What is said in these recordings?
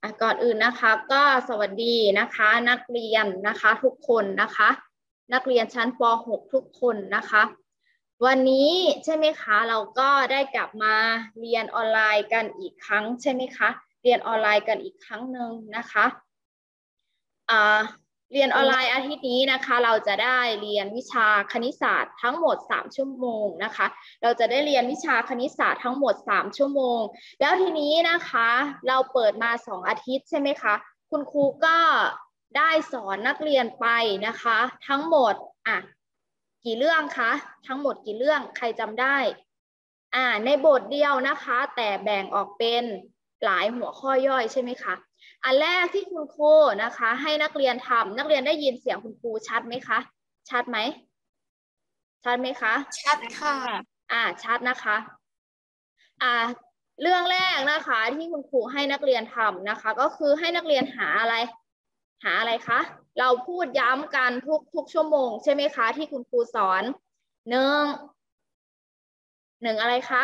ก่อนอื่นนะคะก็สวัสดีนะคะนักเรียนนะคะทุกคนนะคะนักเรียนชั้นป .6 ทุกคนนะคะวันนี้ใช่ไหมคะเราก็ได้กลับมาเรียนออนไลน์กันอีกครั้งใช่ไหมคะเรียนออนไลน์กันอีกครั้งหนึ่งนะคะเรียนออนไลน์อาทิตย์นี้นะคะเราจะได้เรียนวิชาคณิตศาสตร์ทั้งหมด3ชั่วโมงนะคะเราจะได้เรียนวิชาคณิตศาสตร์ทั้งหมด3ชั่วโมงแล้วทีนี้นะคะเราเปิดมา2อาทิตย์ใช่ไหมคะคุณครูก็ได้สอนนักเรียนไปนะคะทั้งหมดกี่เรื่องคะทั้งหมดกี่เรื่องใครจำได้ในบทเดียวนะคะแต่แบ่งออกเป็นหลายหัวข้อย่อยใช่ไหมคะอันแรกที่คุณครูนะคะให้นักเรียนทำนักเรียนได้ยินเสียงคุณครูชัดไหมคะชัดไหมชัดไหมคะชัดค่ะชัดนะคะเรื่องแรกนะคะที่คุณครูให้นักเรียนทำนะคะก็คือให้นักเรียนหาอะไรคะเราพูดย้ำกันทุกชั่วโมงใช่ไหมคะที่คุณครูสอนหนึ่งอะไรคะ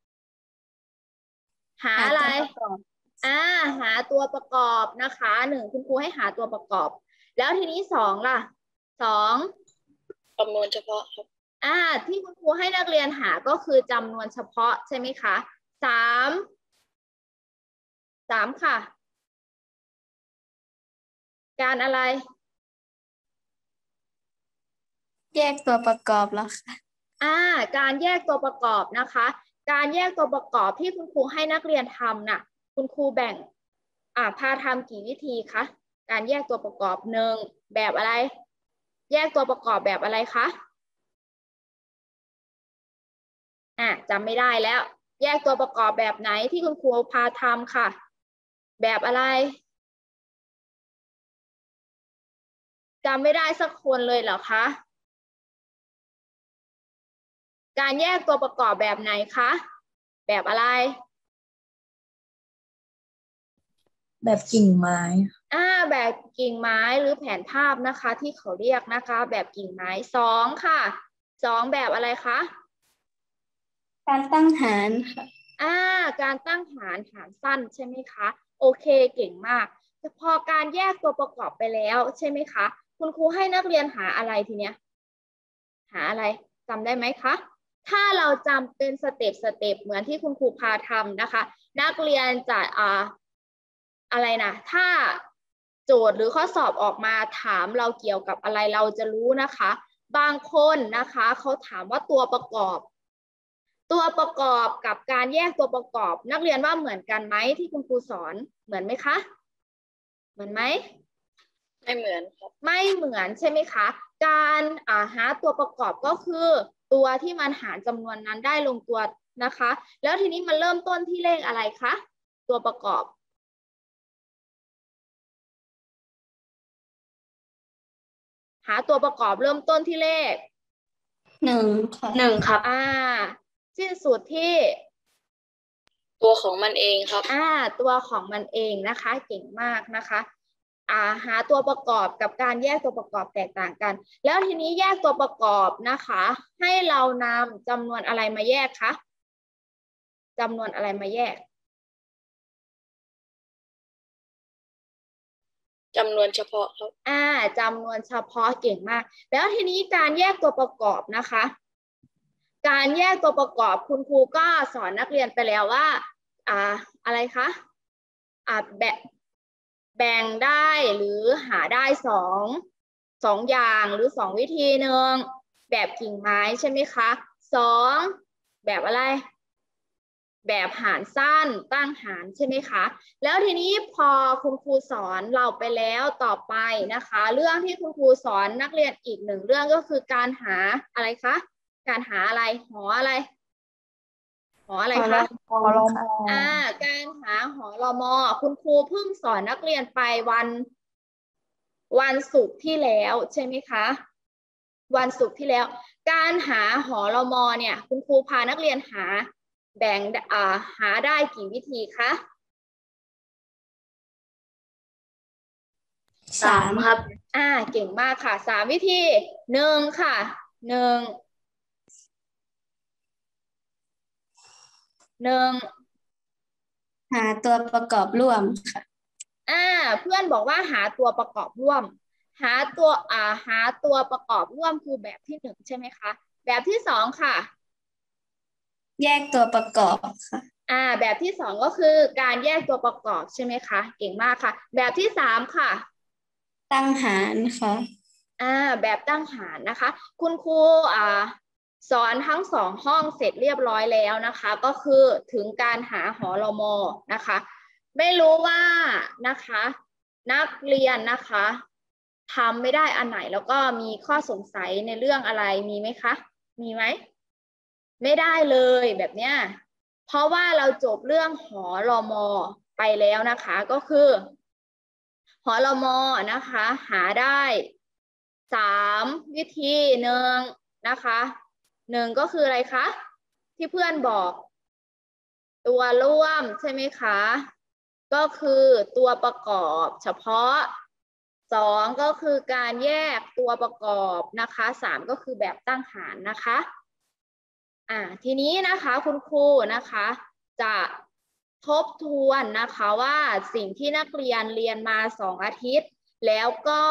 หาอะไรหาตัวประกอบนะคะคุณครูให้หาตัวประกอบแล้วทีนี้2ล่ะจำนวนเฉพาะครับที่คุณครูให้นักเรียนหาก็คือจำนวนเฉพาะใช่ไหมคะ3ค่ะการอะไรแยกตัวประกอบแล้วค่ะการแยกตัวประกอบนะคะการแยกตัวประกอบที่คุณครูให้นักเรียนทำน่ะคุณครูแบ่งพาทำกี่วิธีคะการแยกตัวประกอบแบบอะไรแยกตัวประกอบแบบอะไรคะจำไม่ได้แล้วแยกตัวประกอบแบบไหนที่คุณครูพาทำค่ะแบบอะไรจำไม่ได้สักคนเลยเหรอคะการแยกตัวประกอบแบบไหนคะแบบอะไรแบบกิ่งไม้แบบกิ่งไม้หรือแผนภาพนะคะที่เขาเรียกนะคะแบบกิ่งไม้2ค่ะ2แบบอะไรคะการตั้งหารค่ะการตั้งหารสั้นใช่ไหมคะโอเคเก่งมากพอการแยกตัวประกอบไปแล้วใช่ไหมคะคุณครูให้นักเรียนหาอะไรทีเนี้ยหาอะไรจำได้ไหมคะถ้าเราจำเป็นสเต็ปเหมือนที่คุณครูพาทำนะคะนักเรียนจะอะไรนะถ้าโจทย์หรือข้อสอบออกมาถามเราเกี่ยวกับอะไรเราจะรู้นะคะบางคนนะคะเขาถามว่าตัวประกอบกับการแยกตัวประกอบนักเรียนว่าเหมือนกันไหมที่คุณครูสอนเหมือนไหมคะเหมือนไหมไม่เหมือนครับไม่เหมือนใช่ไหมคะการหาตัวประกอบก็คือตัวที่มันหารจำนวนนั้นได้ลงตัวนะคะแล้วทีนี้มันเริ่มต้นที่เลขอะไรคะตัวประกอบหาตัวประกอบเริ่มต้นที่เลข 1ค่ะ 1ครับสิ้นสุดที่ตัวของมันเองครับตัวของมันเองนะคะเก่งมากนะคะหาตัวประกอบกับการแยกตัวประกอบแตกต่างกันแล้วทีนี้แยกตัวประกอบนะคะให้เรานำจำนวนอะไรมาแยกคะจำนวนอะไรมาแยกจำนวนเฉพาะครับจำนวนเฉพาะเก่งมากแล้วทีนี้การแยกตัวประกอบนะคะการแยกตัวประกอบคุณครูก็สอนนักเรียนไปแล้วว่าอะไรคะแบ่งได้หรือหาได้สองอย่างหรือ2วิธีหนึ่งแบบกิ่งไม้ใช่ไหมคะ2แบบอะไรแบบหารสั้นตั้งหารใช่ไหมคะแล้วทีนี้พอคุณครูสอนเราไปแล้วต่อไปนะคะเรื่องที่คุณครูสอนนักเรียนอีก1เรื่องก็คือการหาอะไรคะการหาอะไรหออะไรหออะไรคะหอรมการหาหอรมคุณครูเพิ่งสอนนักเรียนไปวันศุกร์ที่แล้วใช่ไหมคะวันศุกร์ที่แล้วการหาหอรมเนี่ยคุณครูพานักเรียนหาได้กี่วิธีคะ 3ครับเก่งมากค่ะ3วิธี1ค่ะ1 หาตัวประกอบร่วมค่ะเพื่อนบอกว่าหาตัวประกอบร่วม หาตัวประกอบร่วมคือแบบที่1ใช่ไหมคะแบบที่2ค่ะแยกตัวประกอบค่ะแบบที่2ก็คือการแยกตัวประกอบใช่ไหมคะเก่งมากค่ะแบบที่3ค่ะตั้งหารค่ะแบบตั้งหารนะคะคุณครูสอนทั้ง2ห้องเสร็จเรียบร้อยแล้วนะคะก็คือถึงการหาหรมนะคะไม่รู้ว่านะคะนักเรียนนะคะทำไม่ได้อันไหนแล้วก็มีข้อสงสัยในเรื่องอะไรมีไหมคะมีไหมไม่ได้เลยแบบเนี้ยเพราะว่าเราจบเรื่องหรมไปแล้วนะคะก็คือหรมนะคะหาได้3วิธี1นะคะ1ก็คืออะไรคะที่เพื่อนบอกตัวร่วมใช่ไหมคะก็คือตัวประกอบเฉพาะ2ก็คือการแยกตัวประกอบนะคะ3ก็คือแบบตั้งหารนะคะทีนี้นะคะคุณครูนะคะจะทบทวนนะคะว่าสิ่งที่นักเรียนเรียนมา2อาทิตย์แล้วก็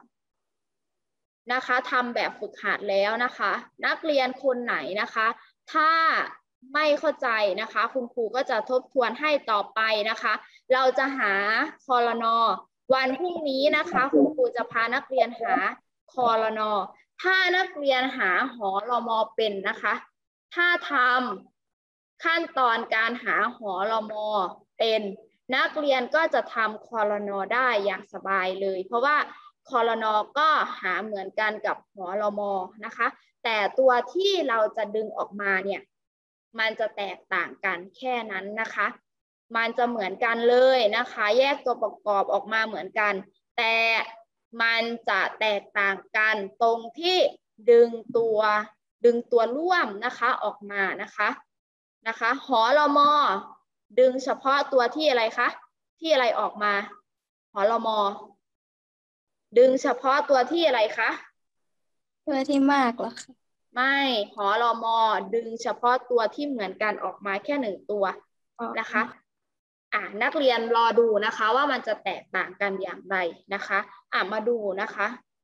นะคะทำแบบฝึกหัดแล้วนะคะนักเรียนคนไหนนะคะถ้าไม่เข้าใจนะคะคุณครูก็จะทบทวนให้ต่อไปนะคะเราจะหาคลน.วันพรุ่งนี้นะคะคุณครูจะพานักเรียนหาคลน.ถ้านักเรียนหาหรม.เป็นนะคะถ้าทำขั้นตอนการหาหรม.เป็นนักเรียนก็จะทำคลน.ได้อย่างสบายเลยเพราะว่าคลน.ก็หาเหมือนกันกับหรม.นะคะแต่ตัวที่เราจะดึงออกมาเนี่ยมันจะแตกต่างกันแค่นั้นนะคะมันจะเหมือนกันเลยนะคะแยกตัวประกอบออกมาเหมือนกันแต่มันจะแตกต่างกันตรงที่ดึงตัวร่วมนะคะออกมานะคะหรม.ดึงเฉพาะตัวที่อะไรคะที่อะไรออกมาหรม.ดึงเฉพาะตัวที่อะไรคะตัวที่มากเหรอคะไม่หรม.ดึงเฉพาะตัวที่เหมือนกันออกมาแค่1ตัวนะคะนักเรียนรอดูนะคะว่ามันจะแตกต่างกันอย่างไรนะคะมาดูนะคะ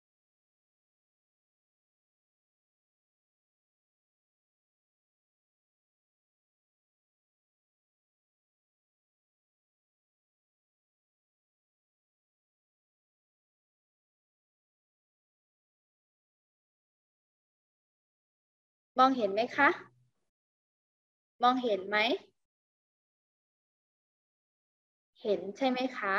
มองเห็นไหมคะมองเห็นไหมเห็นใช่ไหมคะ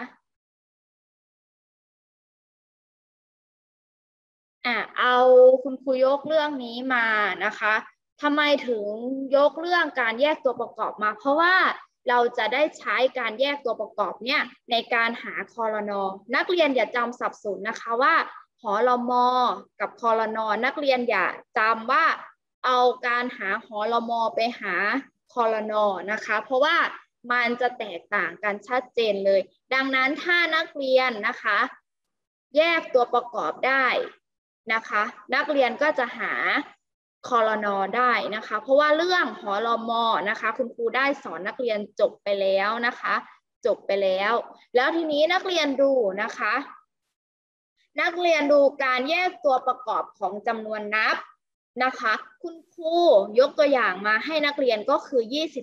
เอาคุณครูยกเรื่องนี้มานะคะทำไมถึงยกเรื่องการแยกตัวประกอบมาเพราะว่าเราจะได้ใช้การแยกตัวประกอบเนี่ยในการหาคลน.นักเรียนอย่าจำสับสนนะคะว่าหรม.กับคลน.นักเรียนอย่าจำว่าเอาการหาหรม.ไปหาคลน.นะคะเพราะว่ามันจะแตกต่างกันชัดเจนเลยดังนั้นถ้านักเรียนนะคะแยกตัวประกอบได้นะคะนักเรียนก็จะหาคลน.ได้นะคะเพราะว่าเรื่องหรม.นะคะคุณครูได้สอนนักเรียนจบไปแล้วนะคะจบไปแล้วทีนี้นักเรียนดูนะคะนักเรียนดูการแยกตัวประกอบของจำนวนนับนะคะคุณครูยกตัวอย่างมาให้นักเรียนก็คือ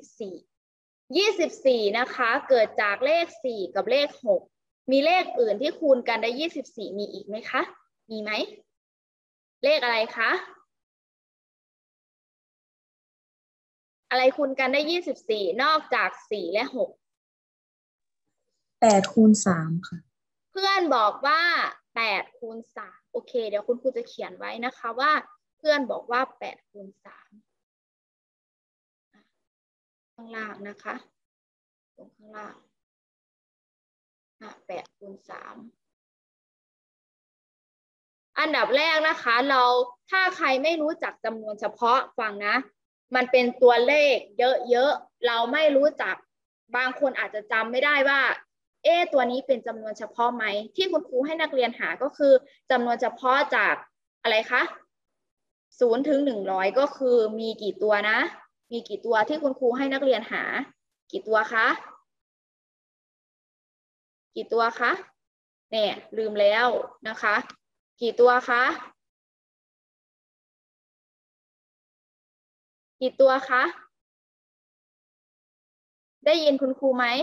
24นะคะเกิดจากเลข4กับเลข6มีเลขอื่นที่คูณกันได้24มีอีกไหมคะมีไหมเลขอะไรคะอะไรคูณกันได้24นอกจาก4และ6 8 คูณ 3ค่ะเพื่อนบอกว่า8 คูณ 3โอเคเดี๋ยวคุณครูจะเขียนไว้นะคะว่าเพื่อนบอกว่า8 คูณ 3ข้างล่างนะคะตรงข้างล่าง8 คูณ 3อันดับแรกนะคะถ้าใครไม่รู้จักจำนวนเฉพาะฟังนะมันเป็นตัวเลขเยอะๆเราไม่รู้จักบางคนอาจจะจำไม่ได้ว่าตัวนี้เป็นจำนวนเฉพาะไหมที่คุณครูให้นักเรียนหาก็คือจำนวนเฉพาะจากอะไรคะ0 ถึง 100ก็คือมีกี่ตัวนะมีกี่ตัวที่คุณครูให้นักเรียนหากี่ตัวคะกี่ตัวคะเนี่ยลืมแล้วนะคะ กี่ตัวคะกี่ตัวคะได้ยินคุณครูไหม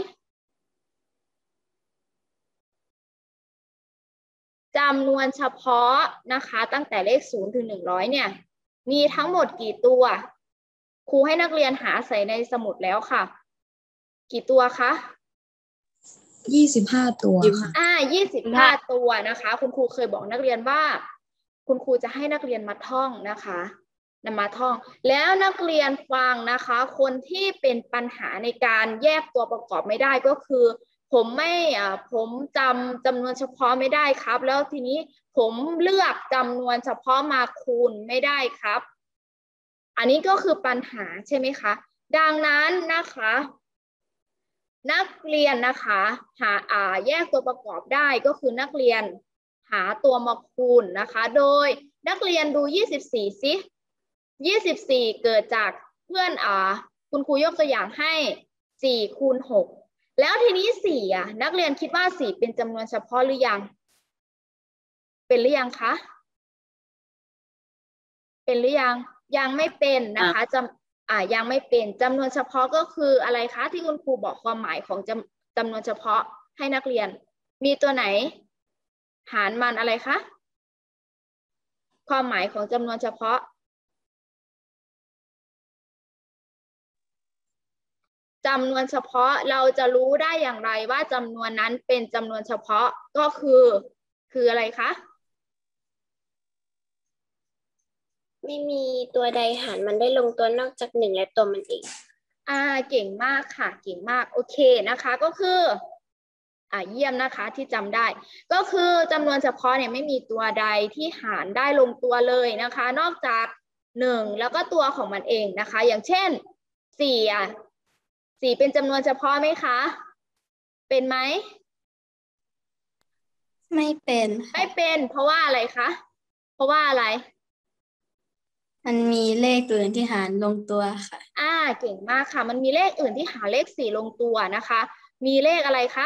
จำนวนเฉพาะนะคะตั้งแต่เลข0 ถึง 100เนี่ยมีทั้งหมดกี่ตัวครูให้นักเรียนหาใส่ในสมุดแล้วค่ะกี่ตัวคะ 25 ตัวค่ะ 25 ตัวนะคะคุณครูเคยบอกนักเรียนว่าคุณครูจะให้นักเรียนมาท่องนะคะนำมาท่องแล้วนักเรียนฟังนะคะคนที่เป็นปัญหาในการแยกตัวประกอบไม่ได้ก็คือผมจำนวนเฉพาะไม่ได้ครับแล้วทีนี้ผมเลือกจำนวนเฉพาะมาคูณไม่ได้ครับอันนี้ก็คือปัญหาใช่ไหมคะดังนั้นนะคะนักเรียนนะคะแยกตัวประกอบได้ก็คือนักเรียนหาตัวมาคูณนะคะโดยนักเรียนดู24สิ24เกิดจากเพื่อนคุณครูยกตัวอย่างให้4 คูณ 6แล้วทีนี้4นักเรียนคิดว่า4เป็นจำนวนเฉพาะหรือยังเป็นหรือยังคะเป็นหรือยังยังไม่เป็นนะคะยังไม่เป็นจำนวนเฉพาะก็คืออะไรคะที่คุณครูบอกความหมายของจำนวนเฉพาะให้นักเรียนมีตัวไหนหารมันอะไรคะความหมายของจำนวนเฉพาะจำนวนเฉพาะเราจะรู้ได้อย่างไรว่าจำนวนนั้นเป็นจำนวนเฉพาะก็คืออะไรคะไม่มีตัวใดหารมันได้ลงตัวนอกจาก1และตัวมันเองเก่งมากค่ะเก่งมากโอเคนะคะก็คือเยี่ยมนะคะที่จำได้ก็คือจำนวนเฉพาะเนี่ยไม่มีตัวใดที่หารได้ลงตัวเลยนะคะนอกจาก1แล้วก็ตัวของมันเองนะคะอย่างเช่น4เป็นจำนวนเฉพาะไหมคะเป็นไหมไม่เป็นไม่เป็นเพราะว่าอะไรคะเพราะว่าอะไรมันมีเลขอื่นที่หารลงตัวค่ะเก่งมากค่ะมันมีเลขอื่นที่หาเลข4ลงตัวนะคะมีเลขอะไรคะ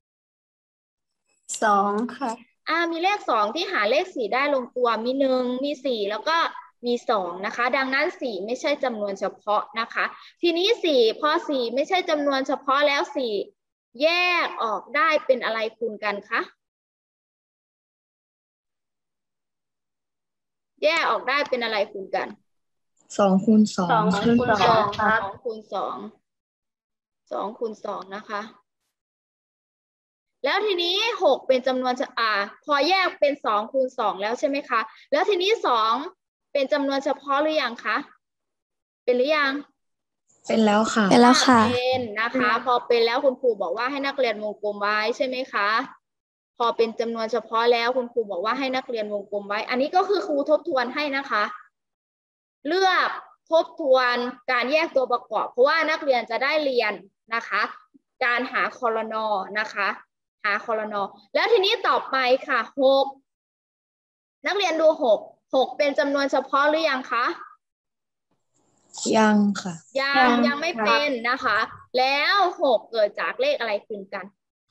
2ค่ะมีเลข2ที่หาเลข4ได้ลงตัวมี1มี4แล้วก็มี2นะคะดังนั้น4ไม่ใช่จำนวนเฉพาะนะคะทีนี้4พอ4ไม่ใช่จำนวนเฉพาะแล้ว4แยกออกได้เป็นอะไรคูณกันคะแยกออกได้เป็นอะไรคูณกัน 2 คูณ 2 2 คูณ 2ครับ 2คูณ2คูณ2นะคะแล้วทีนี้6เป็นจำนวนพอแยกเป็น2คูณ2แล้วใช่ไหมคะแล้วทีนี้2เป็นจำนวนเฉพาะหรือยังคะเป็นหรือยังเป็นแล้วค่ะเป็นแล้วค่ะเป็นนะคะพอเป็นแล้วคุณครูบอกว่าให้นักเรียนวงกลมไว้ใช่ไหมคะพอเป็นจำนวนเฉพาะแล้วคุณครูบอกว่าให้นักเรียนวงกลมไว้อันนี้ก็คือครูทบทวนให้นะคะเลือกทบทวนการแยกตัวประกอบเพราะว่านักเรียนจะได้เรียนนะคะการหาคอลนอนะคะหาคอลนอแล้วทีนี้ต่อไปค่ะ6นักเรียนดู6เป็นจำนวนเฉพาะหรือยังคะยังค่ะยังไม่เป็นนะคะแล้ว6เกิดจากเลขอะไรคูณกัน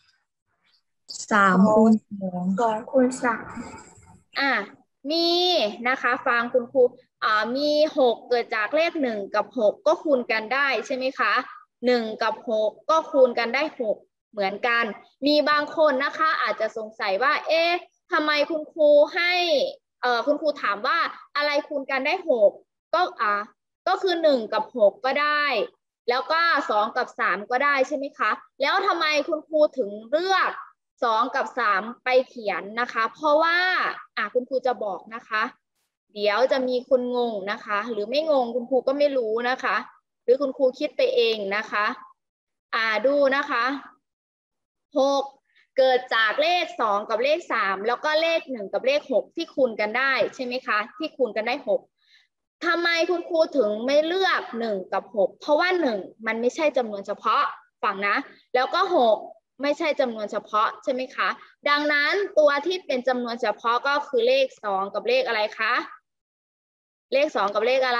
3 คูณ 2 คูณมีนะคะฟังคุณครูมี6เกิดจากเลข1กับ6ก็คูณกันได้ใช่ไหมคะ1กับ6ก็คูณกันได้6เหมือนกันมีบางคนนะคะอาจจะสงสัยว่าเอ๊ะทำไมคุณครูให้คุณครูถามว่าอะไรคูณกันได้6ก็คือ1กับ6ก็ได้แล้วก็2กับ3ก็ได้ใช่ไหมคะแล้วทำไมคุณครูถึงเลือก2กับ3ไปเขียนนะคะเพราะว่าคุณครูจะบอกนะคะเดี๋ยวจะมีคนงงนะคะหรือไม่งงคุณครูก็ไม่รู้นะคะหรือคุณครูคิดไปเองนะคะดูนะคะ6เกิดจากเลข2กับเลข3แล้วก็เลข1กับเลข6ที่คูณกันได้ใช่ไหมคะที่คูณกันได้6ทำไมคุณครูถึงไม่เลือก1กับ6เพราะว่า1มันไม่ใช่จำนวนเฉพาะฟังนะแล้วก็6ไม่ใช่จำนวนเฉพาะใช่ไหมคะดังนั้นตัวที่เป็นจำนวนเฉพาะก็คือเลข2กับเลขอะไรคะเลข2กับเลขอะไร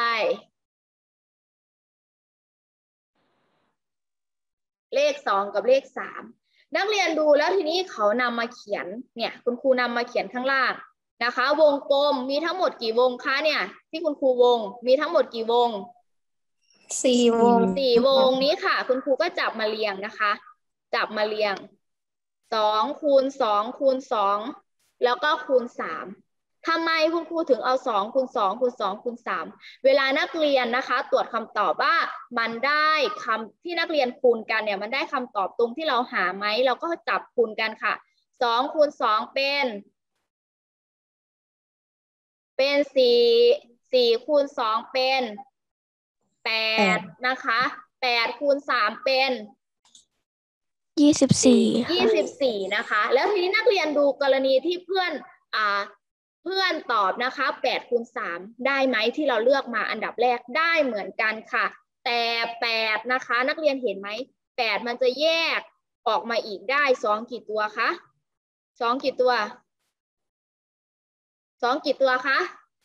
เลข2กับเลข3 นักเรียนดูแล้วทีนี้เขานำมาเขียนเนี่ยคุณครูนำมาเขียนข้างล่างนะคะวงกลมมีทั้งหมดกี่วงคะเนี่ยที่คุณครูวงมีทั้งหมดกี่วง 4 วง 4 วงนี้ค่ะคุณครูก็จับมาเรียงนะคะจับมาเรียง2 คูณ 2 คูณ 2แล้วก็คูณ 3ทำไมคุณครูถึงเอา2 คูณ 2 คูณ 2 คูณ 3เวลานักเรียนนะคะตรวจคำตอบว่ามันได้คำที่นักเรียนคูณกันเนี่ยมันได้คำตอบตรงที่เราหาไหมเราก็จับคูณกันค่ะ2 คูณ 2เป็น4 คูณ 2เป็น8นะคะ8 คูณ 3เป็น24นะคะแล้วทีนี้นักเรียนดูกรณีที่เพื่อนตอบนะคะ8 คูณ 3ได้ไหมที่เราเลือกมาอันดับแรกได้เหมือนกันค่ะแต่8นะคะนักเรียนเห็นไหม8มันจะแยกออกมาอีกได้2กี่ตัวคะ2กี่ตัว2กี่ตัวคะ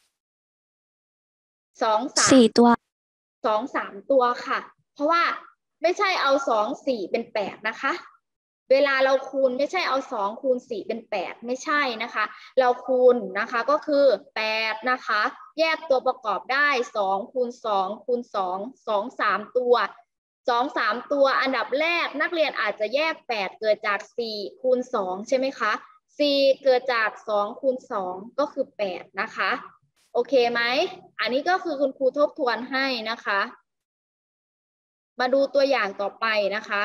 4 ตัว3 ตัวค่ะเพราะว่าไม่ใช่เอา2 4เป็น8นะคะเวลาเราคูณไม่ใช่เอา2 คูณ 4เป็น8ไม่ใช่นะคะเราคูณนะคะก็คือ8นะคะแยกตัวประกอบได้2 คูณ 2 คูณ 2 2 3 ตัว2 3 ตัวอันดับแรกนักเรียนอาจจะแยก8เกิดจาก4 คูณ 2ใช่ไหมคะ4เกิดจาก2 คูณ 2ก็คือ8นะคะโอเคไหมอันนี้ก็คือคุณครูทบทวนให้นะคะมาดูตัวอย่างต่อไปนะคะ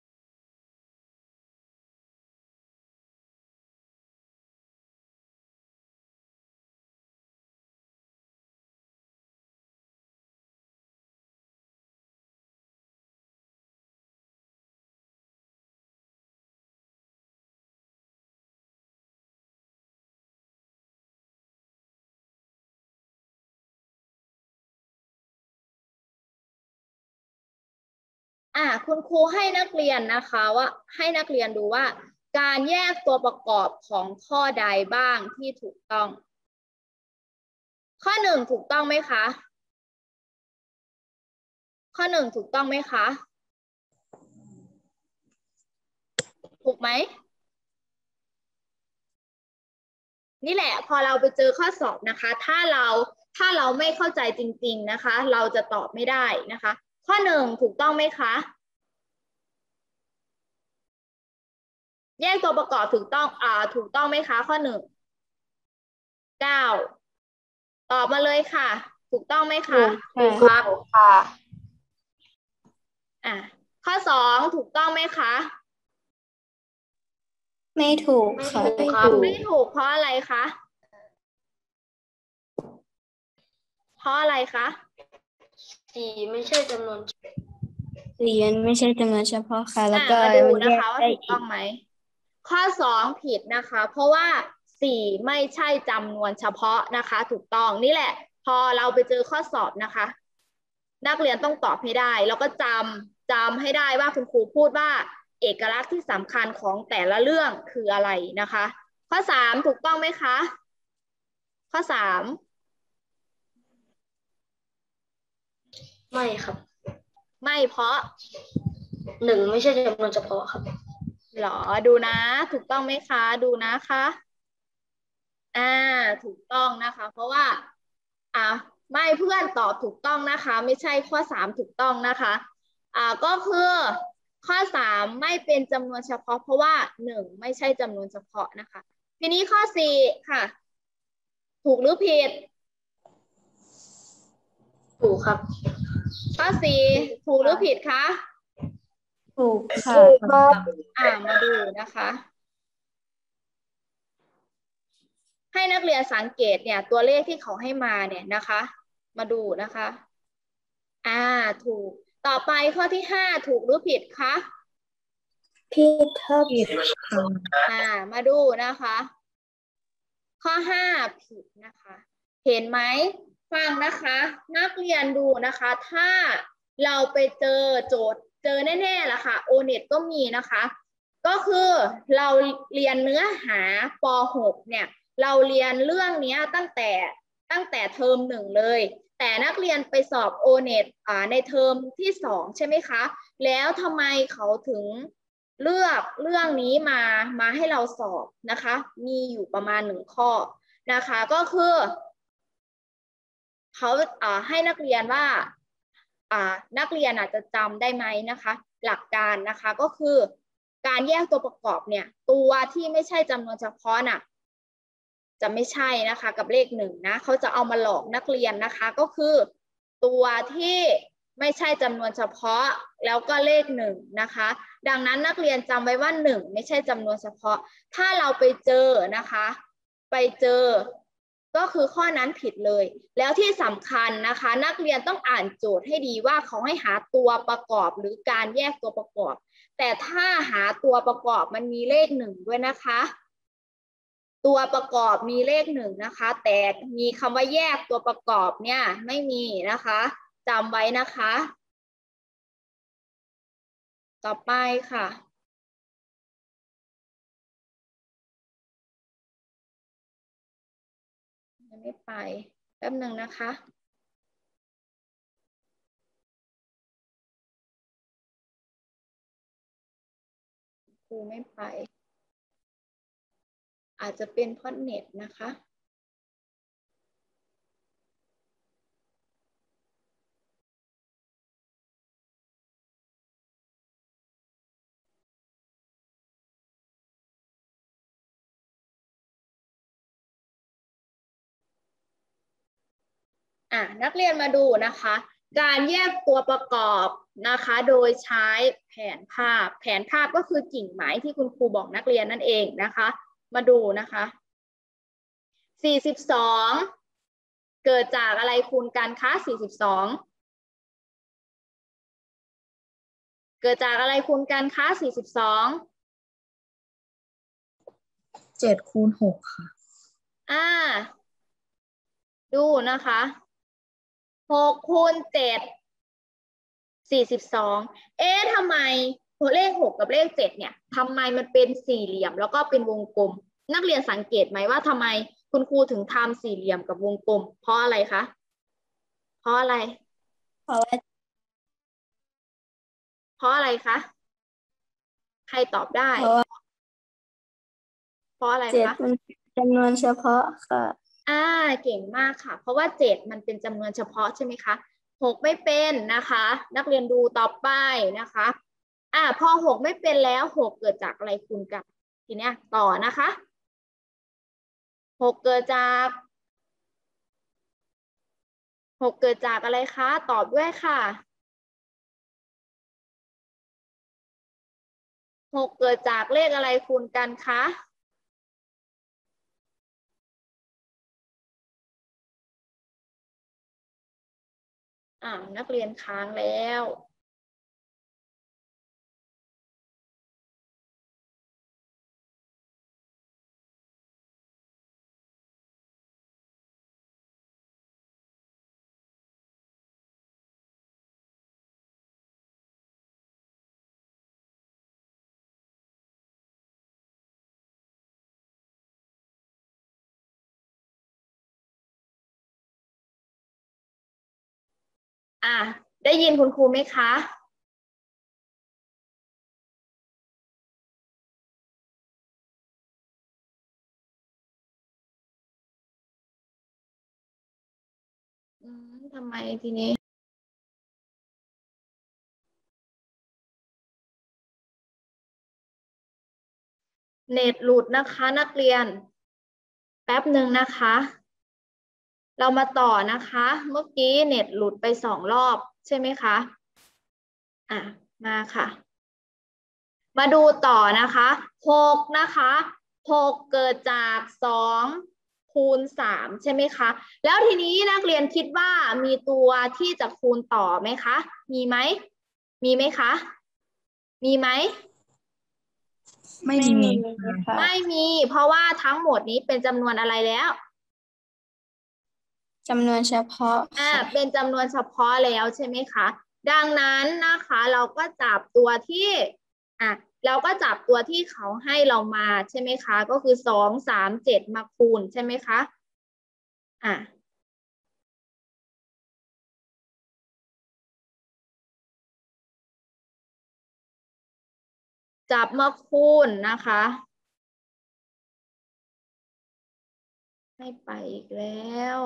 คุณครูให้นักเรียนนะคะว่าให้นักเรียนดูว่าการแยกตัวประกอบของข้อใดบ้างที่ถูกต้องข้อ1ถูกต้องไหมคะข้อ1ถูกต้องไหมคะถูกไหมนี่แหละพอเราไปเจอข้อสอบนะคะถ้าเราไม่เข้าใจจริงๆนะคะเราจะตอบไม่ได้นะคะข้อ1ถูกต้องไหมคะแยกตัวประกอบถูกต้องไหมคะข้อ1 9ตอบมาเลยค่ะถูกต้องไหมคะถูกครับค่ะข้อ2ถูกต้องไหมคะไม่ถูกค่ะไม่ถูกเพราะอะไรคะเพราะอะไรคะ 4ไม่ใช่จำนวนไม่ใช่จำนวนเฉพาะค่ะแล้วก็มาดูนะคะว่าถูกต้องไหมข้อ2ผิดนะคะเพราะว่า4ไม่ใช่จำนวนเฉพาะนะคะถูกต้องนี่แหละพอเราไปเจอข้อสอบนะคะนักเรียนต้องตอบให้ได้แล้วก็จำให้ได้ว่าคุณครูพูดว่าเอกลักษณ์ที่สำคัญของแต่ละเรื่องคืออะไรนะคะข้อ3ถูกต้องไหมคะข้อ3 ไม่ครับไม่เพราะ 1ไม่ใช่จำนวนเฉพาะครับหรอดูนะถูกต้องไหมคะดูนะคะถูกต้องนะคะเพราะว่าไม่เพื่อนตอบถูกต้องนะคะไม่ใช่ข้อ3ถูกต้องนะคะก็คือข้อ3ไม่เป็นจำนวนเฉพาะเพราะว่า1ไม่ใช่จำนวนเฉพาะนะคะทีนี้ข้อ4ค่ะถูกหรือผิดถูกครับข้อ4ถูกหรือผิดคะถูกค่ะมาดูนะคะให้นักเรียนสังเกตเนี่ยตัวเลขที่เขาให้มาเนี่ยนะคะมาดูนะคะถูกต่อไปข้อที่5ถูกหรือผิดคะผิดครับมาดูนะคะข้อ5ผิดนะคะเห็นไหมฟังนะคะนักเรียนดูนะคะถ้าเราไปเจอโจทย์เจอแน่ๆล่ะค่ะโอเน็ตก็มีนะคะก็คือเราเรียนเนื้อหาป.6 เนี่ยเราเรียนเรื่องนี้ตั้งแต่เทอม1เลยแต่นักเรียนไปสอบโอเน็ตในเทอมที่2ใช่ไหมคะแล้วทำไมเขาถึงเลือกเรื่องนี้มาให้เราสอบนะคะ มีอยู่ประมาณ1 ข้อนะคะ ก็คือเขาให้นักเรียนว่านักเรียนอาจจะจำได้ไหมนะคะ หลักการนะคะก็คือการแยกตัวประกอบเนี่ยตัวที่ไม่ใช่จำนวนเฉพาะน่ะจะไม่ใช่นะคะกับเลข1นะเขาจะเอามาหลอกนักเรียนนะคะก็คือตัวที่ไม่ใช่จำนวนเฉพาะแล้วก็เลข1นะคะดังนั้นนักเรียนจำไว้ว่า1ไม่ใช่จำนวนเฉพาะถ้าเราไปเจอนะคะไปเจอก็คือข้อนั้นผิดเลยแล้วที่สำคัญนะคะนักเรียนต้องอ่านโจทย์ให้ดีว่าเขาให้หาตัวประกอบหรือการแยกตัวประกอบแต่ถ้าหาตัวประกอบมันมีเลข1ด้วยนะคะตัวประกอบมีเลข1นะคะแต่มีคำว่าแยกตัวประกอบเนี่ยไม่มีนะคะจำไว้นะคะต่อไปค่ะยังไม่ไปแป๊บหนึ่งนะคะครูไม่ไปอาจจะเป็นเพราะเน็ตนะคะนักเรียนมาดูนะคะการแยกตัวประกอบนะคะโดยใช้แผนภาพก็คือกิ่งไม้ที่คุณครูบอกนักเรียนนั่นเองนะคะมาดูนะคะ42เกิดจากอะไรคูณกันคะ42เกิดจากอะไรคูณกันคะ42 7 คูณ 6ค่ะดูนะคะ6คูณ7 42ทำไมเลข6กับเลข7เนี่ยทำไมมันเป็นสี่เหลี่ยมแล้วก็เป็นวงกลมนักเรียนสังเกตไหมว่าทำไมคุณครูถึงทำสี่เหลี่ยมกับวงกลมเพราะอะไรคะเพราะอะไรเพราะว่าเพราะอะไรคะใครตอบได้เพราะอะไร 7 คะมันจำนวนเฉพาะค่ะเก่งมากค่ะเพราะว่า7มันเป็นจำนวนเฉพาะใช่ไหมคะ6ไม่เป็นนะคะนักเรียนดูต่อไปนะคะพอ6ไม่เป็นแล้ว6เกิดจากอะไรคูณกันทีเนี้ยต่อนะคะ6เกิดจากอะไรคะตอบด้วยค่ะ6เกิดจากเลขอะไรคูณกันคะนักเรียนค้างแล้วได้ยินคุณครูไหมคะทำไมทีนี้เน็ตหลุดนะคะนักเรียนแป๊บหนึ่งนะคะเรามาต่อนะคะเมื่อกี้เน็ตหลุดไป2 รอบใช่ไหมคะมาค่ะมาดูต่อนะคะ6นะคะ6เกิดจาก2คูณ3ใช่ไหมคะแล้วทีนี้นักเรียนคิดว่ามีตัวที่จะคูณต่อไหมคะมีไหมมีไหมคะมีไหมไม่มีค่ะไม่มีเพราะว่าทั้งหมดนี้เป็นจำนวนอะไรแล้วจำนวนเฉพาะค่ะเป็นจำนวนเฉพาะแล้วใช่ไหมคะดังนั้นนะคะเราก็จับตัวที่เราก็จับตัวที่เขาให้เรามาใช่ไหมคะก็คือ2 3 7มาคูณใช่ไหมคะจับมาคูณนะคะไม่ไปอีกแล้ว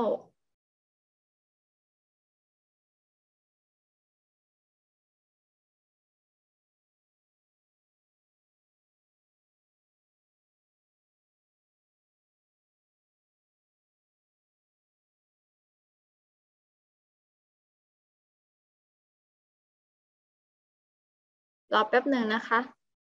รอแป๊บหนึ่งนะคะ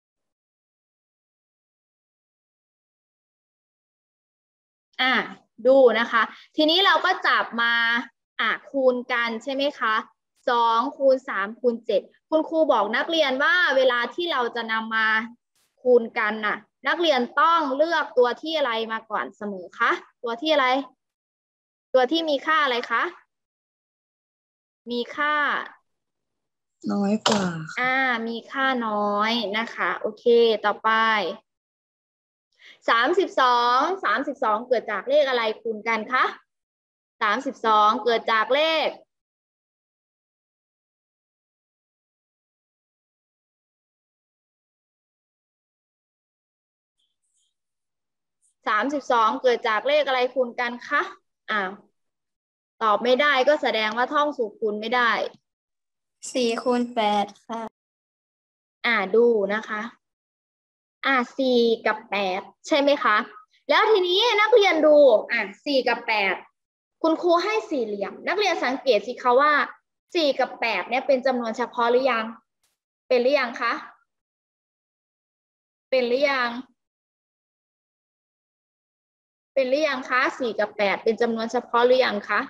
ดูนะคะทีนี้เราก็จับมาคูณกันใช่ไหมคะ2 คูณ 3 คูณ 7คุณครูบอกนักเรียนว่าเวลาที่เราจะนำมาคูณกันน่ะนักเรียนต้องเลือกตัวที่อะไรมาก่อนเสมอคะตัวที่อะไรตัวที่มีค่าอะไรคะมีค่าน้อยกว่ามีค่าน้อยนะคะโอเคต่อไป32เกิดจากเลขอะไรคูณกันคะ32เกิดจากเลข32เกิดจากเลขอะไรคูณกันคะตอบไม่ได้ก็แสดงว่าท่องสูตรคูณไม่ได้ 4 คูณ 8ค่ะดูนะคะ4 กับ 8ใช่ไหมคะแล้วทีนี้นักเรียนดู4 กับ 8คุณครูให้สี่เหลี่ยมนักเรียนสังเกตสิคะว่า4 กับ 8เนี่ยเป็นจำนวนเฉพาะหรือยังเป็นหรือยังคะเป็นหรือยังเป็นหรือยังคะ4 กับ 8เป็นจำนวนเฉพาะหรือยังคะ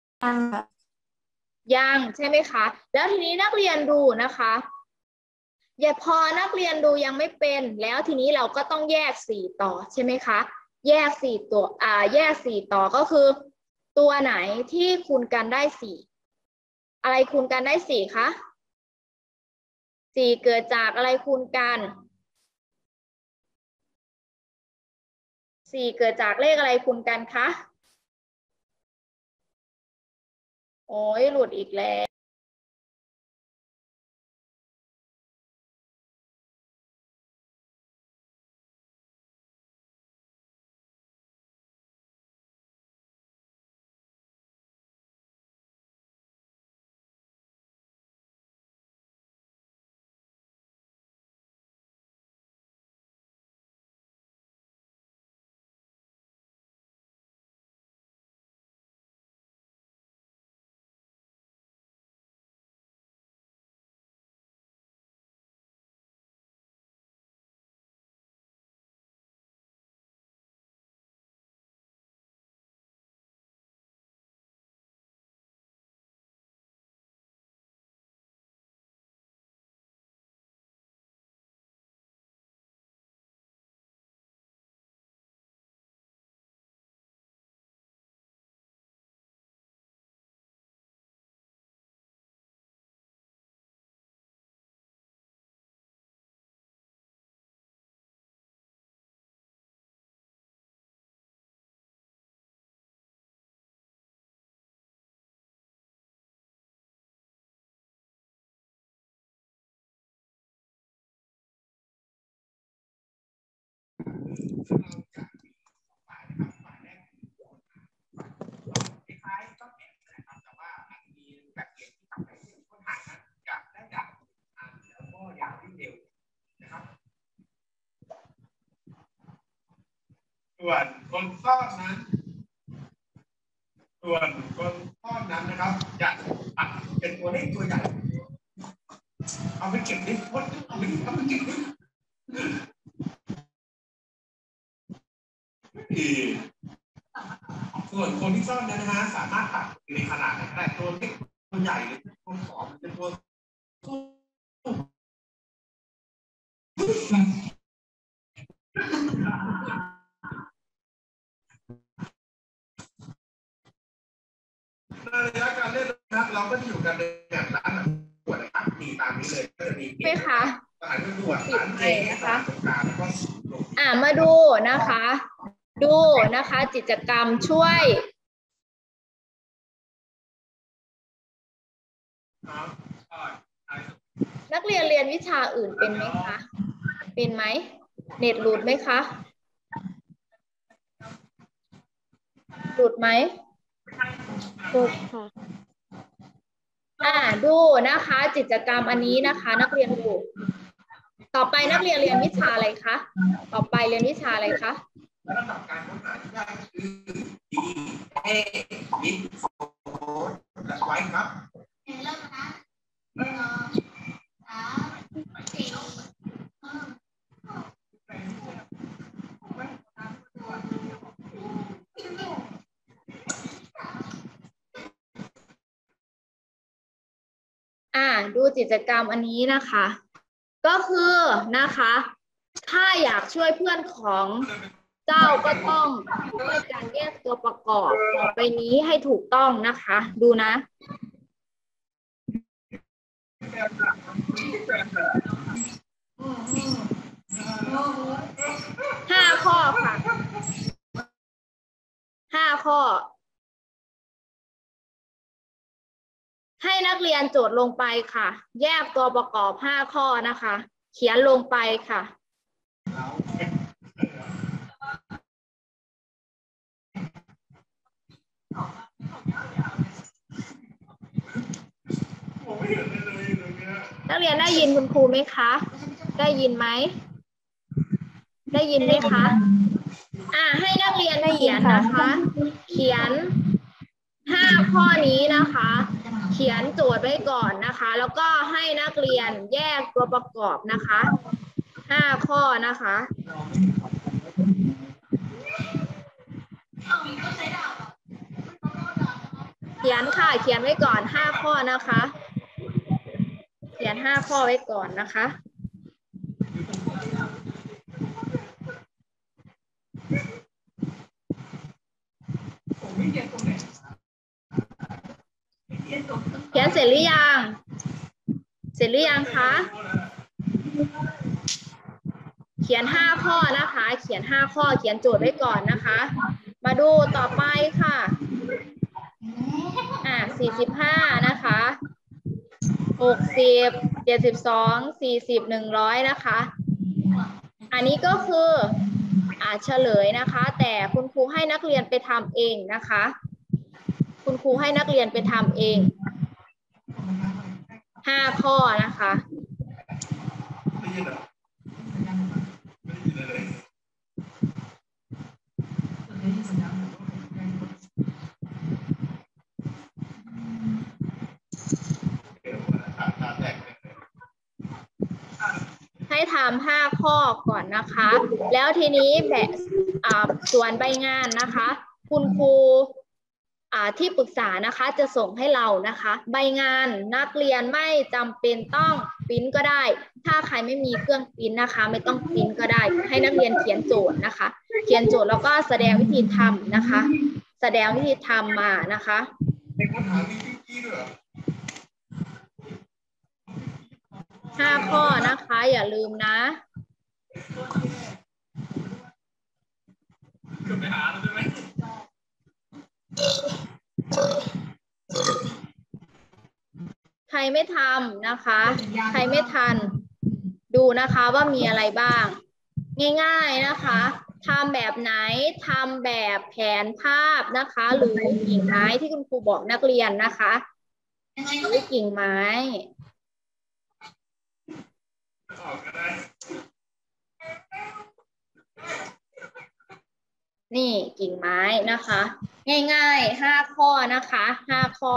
ยังใช่ไหมคะแล้วทีนี้นักเรียนดูนะคะอย่าพอนักเรียนดูยังไม่เป็นแล้วทีนี้เราก็ต้องแยก4ต่อใช่ไหมคะแยก4ตัวแยก4ต่อก็คือตัวไหนที่คูณกันได้4อะไรคูณกันได้4คะ4เกิดจากอะไรคูณกัน4เกิดจากเลขอะไรคูณกันคะโอ้ยหลุดอีกแล้วส่วนคนซ่อนนั้นนะครับจะเป็นตัวเลขตัวใหญ่เอาไปเก็บดิเอาไปเก็บดิส่วนคนที่ซ่อนนั้นนะฮะสามารถตัดในขนาดแต่ตัวเล็กตัวใหญ่หรือตัวผอมเป็นตัวในระยะการเล่นนะครับเราก็จะอยู่กันในแบบร้านแบบขวดนะครับมีตามนี้เลยก็จะมีไหมคะร้านขวดร้านเจนะคะแล้วก็มาดูนะคะดูนะคะกิจกรรมช่วยนักเรียนเรียนวิชาอื่นเป็นไหมคะเป็นไหมเน็ตหลุดไหมคะหลุดไหมหลุดค่ะดูนะคะกิจกรรมอันนี้นะคะนักเรียนดูต่อไปนักเรียนเรียนวิชาอะไรคะต่อไปเรียนวิชาอะไรคะและลำดับการค้นหาที่ได้คือ D A Bit Fold และไว้ครับดูกิจกรรมอันนี้นะคะก็คือนะคะถ้าอยากช่วยเพื่อนของเจ้าก็ต้องช่วยการแยกตัวประกอบต่อไปนี้ให้ถูกต้องนะคะดูนะ5 ข้อค่ะ5 ข้อให้นักเรียนโจทย์ลงไปค่ะแยกตัวประกอบ5 ข้อนะคะเขียนลงไปค่ะนักเรียนได้ยินคุณครูไหมคะได้ยินไหมได้ยินไหมคะให้นักเรียนเขียนนะคะเขียน5 ข้อนี้นะคะเขียนโจทย์ไว้ก่อนนะคะแล้วก็ให้นักเรียนแยกตัวประกอบนะคะ5 ข้อนะคะเขียนค่ะเขียนไว้ก่อน5 ข้อนะคะเขียน5 ข้อไว้ก่อนนะคะเขียนเสร็จหรือยังเสร็จหรือยังคะเขียน5 ข้อนะคะเขียน5 ข้อเขียนโจทย์ไว้ก่อนนะคะมาดูต่อไปค่ะ45นะคะ60 72 40 100นะคะอันนี้ก็คือเฉลยนะคะแต่คุณครูให้นักเรียนไปทำเองนะคะคุณครูให้นักเรียนไปทำเอง5 ข้อนะคะให้ทำ5 ข้อก่อนนะคะแล้วทีนี้แบบส่วนใบงานนะคะคุณครูที่ปรึกษานะคะจะส่งให้เรานะคะใบงานนักเรียนไม่จำเป็นต้องปริ้นก็ได้ถ้าใครไม่มีเครื่องปริ้นนะคะไม่ต้องปริ้นก็ได้ให้นักเรียนเขียนโจทย์นะคะเขียนโจทย์แล้วก็แสดงวิธีทำนะคะแสดงวิธีทำมานะคะ5 ข้อนะคะอย่าลืมนะใครไม่ทำนะคะใครไม่ทันดูนะคะว่ามีอะไรบ้างง่ายๆนะคะทำแบบไหนทำแบบแผนภาพนะคะหรือกิ่งไม้ที่คุณครูบอกนักเรียนนะคะหรือกิ่งไม้นี่กิ่งไม้นะคะง่ายๆ5 ข้อนะคะ5 ข้อ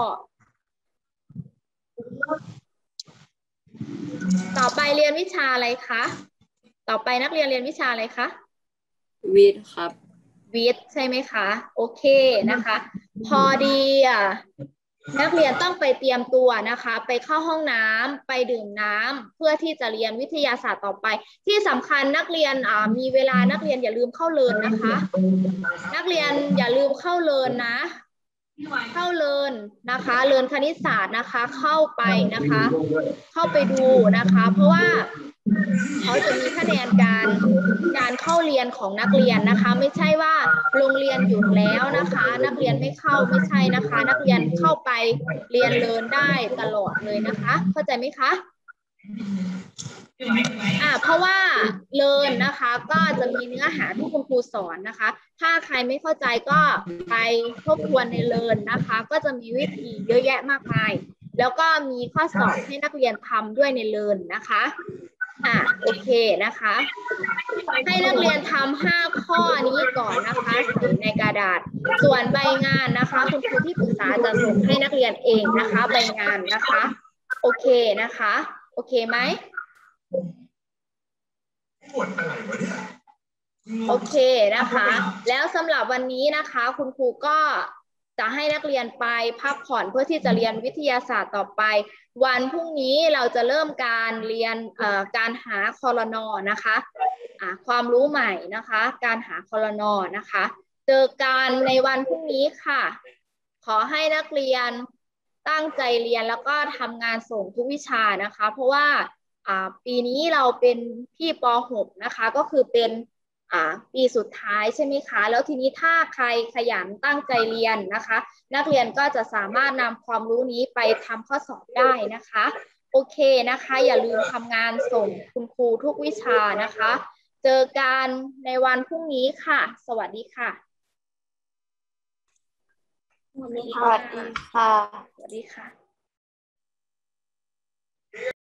ต่อไปเรียนวิชาอะไรคะต่อไปนักเรียนเรียนวิชาอะไรคะวิทย์ครับวิทย์ใช่ไหมคะโอเคนะคะพอดีนักเรียนต้องไปเตรียมตัวนะคะไปเข้าห้องน้ำไปดื่มน้ำเพื่อที่จะเรียนวิทยาศาสตร์ต่อไปที่สำคัญนักเรียนมีเวลานักเรียนอย่าลืมเข้าเรียนนะคะนักเรียนอย่าลืมเข้าเรียนนะเข้าเรียนนะคะเรียนคณิตศาสตร์นะคะเข้าไปนะคะเข้าไปดูนะคะเพราะว่าเขาจะมีคะแนนการเข้าเรียนของนักเรียนนะคะไม่ใช่ว่าโรงเรียนหยุดแล้วนะคะนักเรียนไม่เข้าไม่ใช่นะคะนักเรียนเข้าไปเรียนได้ตลอดเลยนะคะเข้าใจไหมคะเพราะว่าเรียนนะคะก็จะมีเนื้อหาที่คุณครูสอนนะคะ ถ้าใครไม่เข้าใจก็ไปทบทวนในเรียนนะคะ ก็จะมีวิธีเยอะแยะมากมาย แล้วก็มีข้อสอบให้นักเรียนทำด้วยในเรียนนะคะโอเคนะคะ ให้นักเรียนทำ5 ข้อนี้ก่อนนะคะใส่ในกระดาษ ส่วนใบงานนะคะคุณครูที่ปรึกษาจะส่งให้นักเรียนเองนะคะใบงานนะคะโอเคนะคะโอเคไหมโอเคนะคะแล้วสำหรับวันนี้นะคะคุณครูก็จะให้นักเรียนไปพักผ่อนเพื่อที่จะเรียนวิทยาศาสตร์ต่อไปวันพรุ่งนี้เราจะเริ่มการเรียนการหาคลน.นะคะความรู้ใหม่นะคะการหาคลน.นะคะเจอกันในวันพรุ่งนี้ค่ะขอให้นักเรียนตั้งใจเรียนแล้วก็ทำงานส่งทุกวิชานะคะเพราะว่าปีนี้เราเป็นพี่ป.6 นะคะก็คือเป็นปีสุดท้ายใช่ไหมคะแล้วทีนี้ถ้าใครขยันตั้งใจเรียนนะคะนักเรียนก็จะสามารถนำความรู้นี้ไปทำข้อสอบได้นะคะโอเคนะคะอย่าลืมทำงานส่งคุณครูทุกวิชานะคะเจอกันในวันพรุ่งนี้ค่ะสวัสดีค่ะสวัสดีค่ะสวัสดีค่ะ